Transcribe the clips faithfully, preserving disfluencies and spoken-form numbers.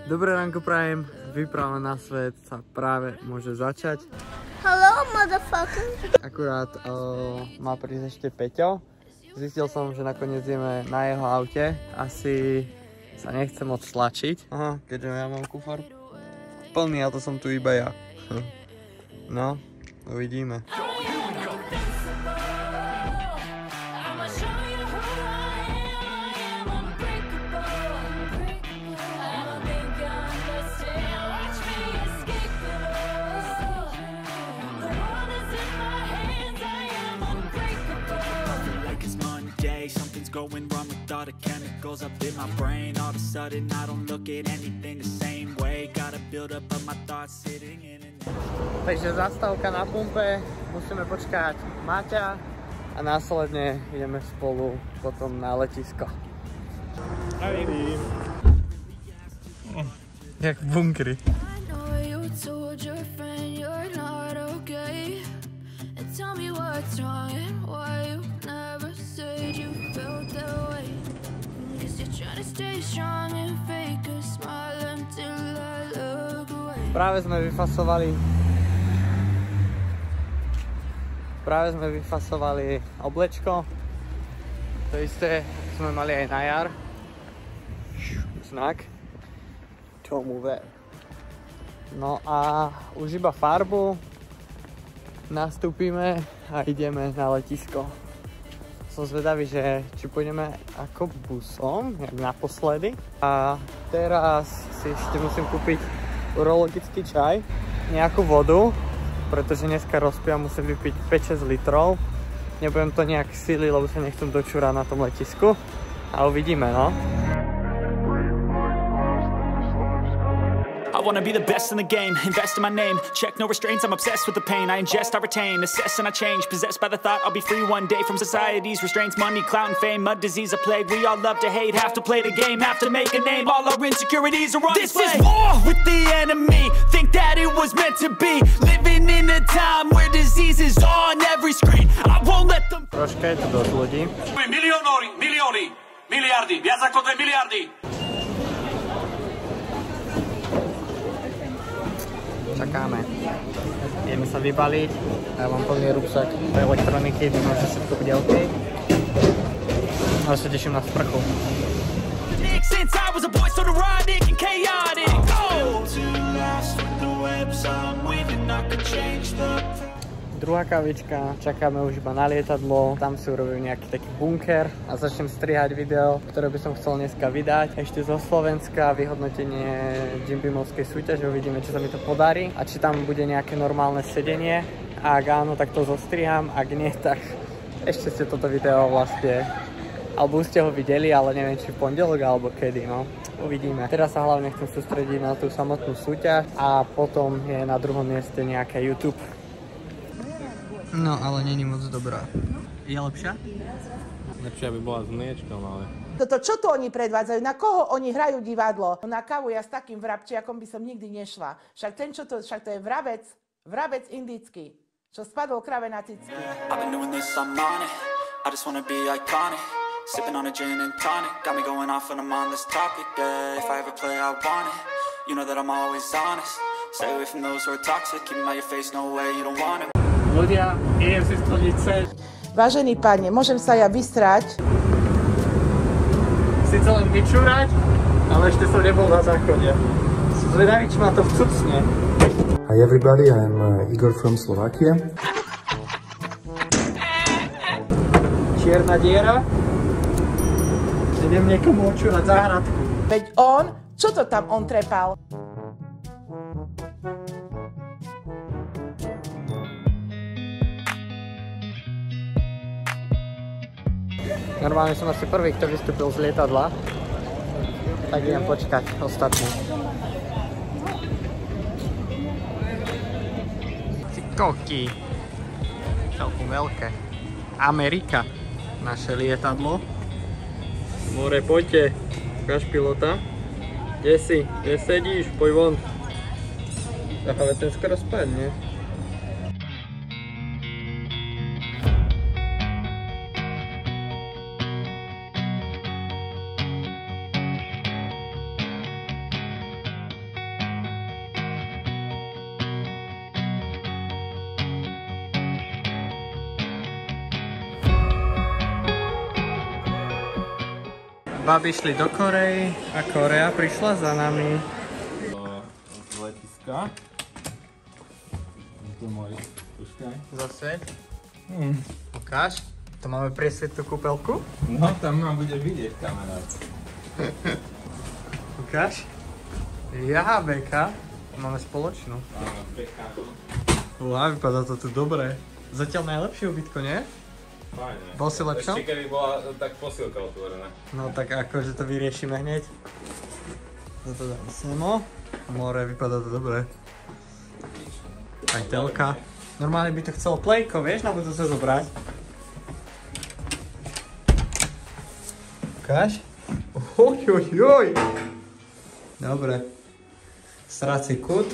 Dobré ránko prajem, výprava na svet sa práve môže začať. Hello, motherfucker. Akurát uh, má prísť ešte Peťo. Zistil som, že nakoniec ideme na jeho aute. Asi sa nechcem moc tlačiť. Aha, keďže ja mám kufor plný a to som tu iba ja. No, uvidíme. Going wrong with all the chemicals up in my brain. All of a sudden I don't look at anything the same way. Gotta build up of my thoughts sitting in an... Takže zastávka na pumpe, musíme počkať Maťa a následne ideme spolu potom na letisko. Ahoj. Jak v bunkri. Práve sme vyfasovali Práve sme vyfasovali oblečko. To isté sme mali aj na jar. Znak. Tomu ver. No a už iba farbu. Nastúpime a ideme na letisko. Som zvedavý, že či pôjdeme ako busom, jak naposledy. A teraz si ešte musím kúpiť urologický čaj, nejakú vodu, pretože dneska rozpíjam, musím vypiť päť šesť litrov. Nebudem to nejak siliť, lebo sa nechcem dočúrať na tom letisku. A uvidíme, no. I wanna be the best in the game, invest in my name. Check no restraints, I'm obsessed with the pain. I ingest, I retain, assess and I change. Possessed by the thought I'll be free one day from society's restraints. Money, clout and fame, mud, disease, a plague. We all love to hate, have to play the game, have to make a name. All our insecurities are on display. This is war with the enemy. Think that it was meant to be. Living in a time where disease is on every screen. I won't let them... Troška je to dosť ľudí. Milióny, milióny, miliardy, viac ako dve miliardy. Čakáme. Ideme sa vybaliť. Ja mám plný rúbsak elektroniky, dúfam, že všetko bude OK. Ale sa teším na sprchu. Druhá kavička, čakáme už iba na lietadlo, tam si urobím nejaký taký bunker a začnem strihať video, ktoré by som chcel dneska vydať. Ešte zo Slovenska vyhodnotenie Jim Beamovskej súťaže, uvidíme, či sa mi to podarí a či tam bude nejaké normálne sedenie. Ak áno, tak to zostriham, ak nie, tak ešte ste toto video vlastne, alebo už ste ho videli, ale neviem, či v pondelok alebo kedy, no. Uvidíme. Teraz sa hlavne chcem sústrediť na tú samotnú súťaž a potom je na druhom mieste nejaké YouTube. No, ale není moc dobrá. Je lepšia? Lepšia by bola s mliečkom, ale... Toto, čo to oni predvádzajú? Na koho oni hrajú divadlo? Na kávu ja s takým vrabčiakom by som nikdy nešla. Však ten, čo to, však to je vrabec, vrabec indický, čo spadol krave na cicky. I've been doing this, I'm on it. I just wanna be iconic. Sipping on a gin and tonic. Got me going off when I'm on this topic, yeah. If I ever play, I want it. You know that I'm always honest. Stay away from those who are toxic. Keep them out your face, no way, you don't want it. Ľudia, idem si splniť sen. Vážený pane, môžem sa ja vystrať? Sice len vyčúrať, ale ešte som nebol na záchode. Som zvedavý, či ma to vcucne. Hi everybody, I'm uh, Igor from Slovakia. Čierna diera. Idem niekomu očúrať záhradku. Veď on, čo to tam on trepal? Normálne som asi prvý, kto vystúpil z lietadla. Tak idem počkať ostatní. Ty koky. Celkom veľké. Amerika. Naše lietadlo. More, poďte. Ukáž pilota. Kde si? Kde sedíš? Poď von. Ale ten skoro spadne. Babi šli do Korei a Korea prišla za nami. Z letiska. Tu môj, počkaj. Zase? Hmm. Ukáž? To máme priesvitnú kúpeľku? No, tam ma budeš vidieť, kamarát. Ukáž? Jaha, Beka. Máme spoločnú. Áno, Beka. Uá, vypadá to tu dobre. Zatiaľ najlepšie ubytko, nie? Fajne. Bol si lepšom? Ešte keby bola tak posilka otvorená. No tak akože to vyriešime hneď. Toto dáme semo. More, vypadá to dobre. Aj telka. Normálne by to chcelo plejko, vieš, na budú sa zobrať. Ukáž? Ojojoj. Dobre. Srací kút.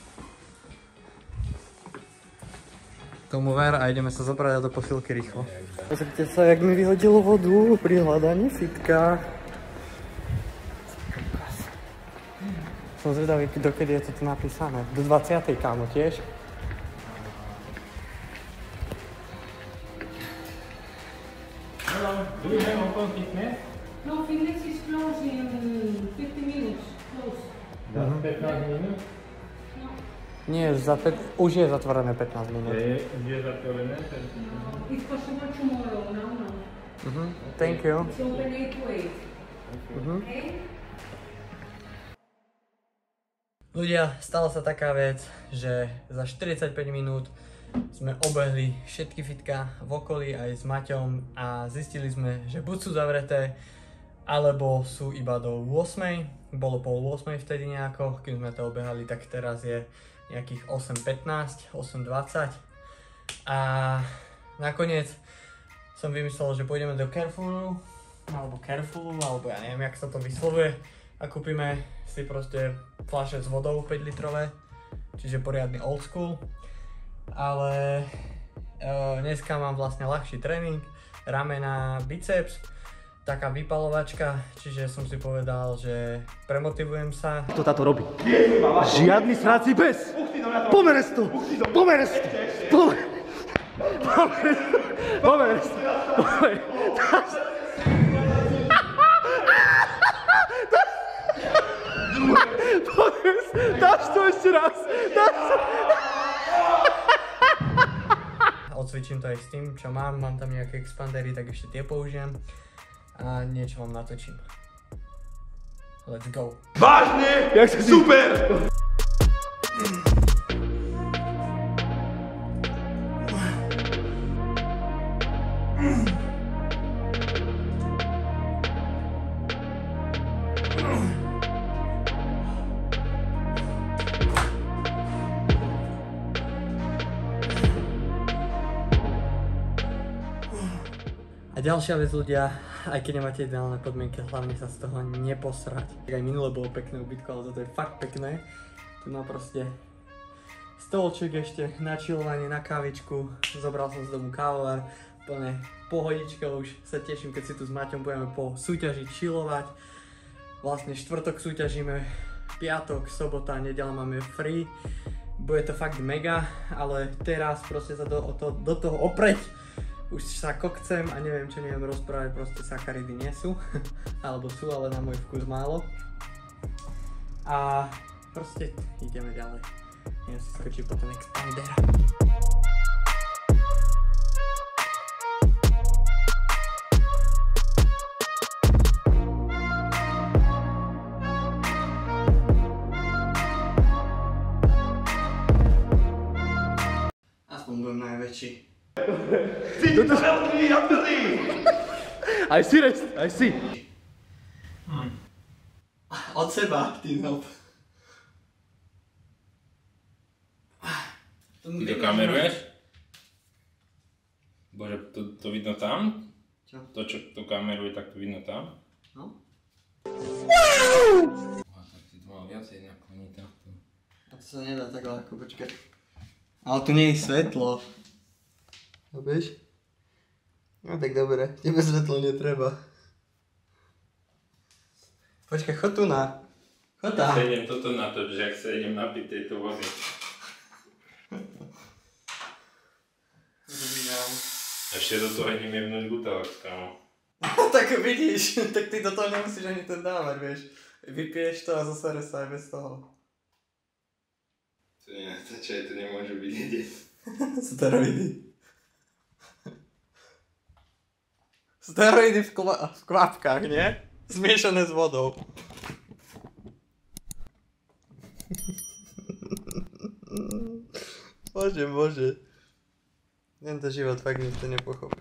Tomu ver a ideme sa zobrať do posilky rýchlo. Pozrite sa, jak mi vyhodilo vodu pri hľadaní fitka. Som zvedavý, dokedy je to tu napísané. Do dvadsiatej kámo tiež. Hello, do you have open fitness? No, fitness is closed in fifty minutes. Close. Za pätnásť minút? No. Nie, za pet... už je zatvorené pätnásť minút. Je, je zatvorené? No, it's possible tomorrow. No, no. Uh-huh. Thank you. It's open eight to eight. Uh-huh. Okay? Ľudia, stala sa taká vec, že za štyridsaťpäť minút sme obehli všetky fitka v okolí aj s Maťom a zistili sme, že buď sú zavreté, alebo sú iba do ôsmej. Bolo pol ôsmej vtedy nejako, keď sme to obehali, tak teraz je nejakých osem pätnásť, osem dvadsať. A nakoniec som vymyslel, že pôjdeme do Carrefouru, alebo Carrefouru, alebo ja neviem, jak sa to vyslovuje. A kúpime si proste fľaše s vodou päť litrové, čiže poriadny old school. Ale uh, dneska mám vlastne ľahší tréning, ramena, biceps, taká vypalovačka, čiže som si povedal, že premotivujem sa. Kto táto robí? Žiadny sráci pes! Pomerez to! Pomerez to! Pomerez to! Pomerez to! Pomerez to! Dáš to ešte raz! Dáš to! Odcvičím to aj s tým, čo mám, mám tam nejaké expandery, tak ešte tie použijem a niečo vám natočím. Let's go! Vážne? Jak sa super! A ďalšia vec, ľudia, aj keď nemáte ideálne podmienky, hlavne sa z toho neposrať. Aj minule bolo pekné ubytko, ale toto je fakt pekné. Tu má proste stolček ešte na chillovanie, na kávičku. Zobral som z domu kávovar, plne pohodička, už sa teším, keď si tu s Maťom budeme po súťaži chillovať. Vlastne štvrtok súťažíme, piatok, sobota, nedeľa máme free. Bude to fakt mega, ale teraz proste sa do, to, do toho opreť. Už sa kokcem a neviem, čo neviem rozprávať, proste sacharidy nie sú. Alebo sú, ale na môj vkus málo. A proste ideme ďalej. Idem si skočiť po ten expander. Aspoň budem najväčší. Ty to veľký, ja plný! I see rest, I see. Hmm. Od seba, ty nob. Ty to kameruješ? Bože, to, to vidno tam? Čo? To, čo to kameruje, tak to vidno tam? No. A tak si to mal viacej nakloniť takto. A to sa nedá tak ľahko, počkaj. Ale tu nie je svetlo. Chápeš? No tak dobre, tebe svetlo netreba. Počkaj, chod tu na. Chod tam. Sa idem toto natoč, že ak sa idem napiť tejto vody. Ešte do toho idem jebnúť butelok, kámo. Tak vidíš, tak ty do toho nemusíš ani ten dávať, vieš. Vypiješ to a zasere sa aj bez toho. To nestačí, to nemôže byť vidieť. Steroidy. Steroidy v, kla- v kvapkách, nie? Zmiešané s vodou. Bože, bože. Tento život fakt nikto nepochopí.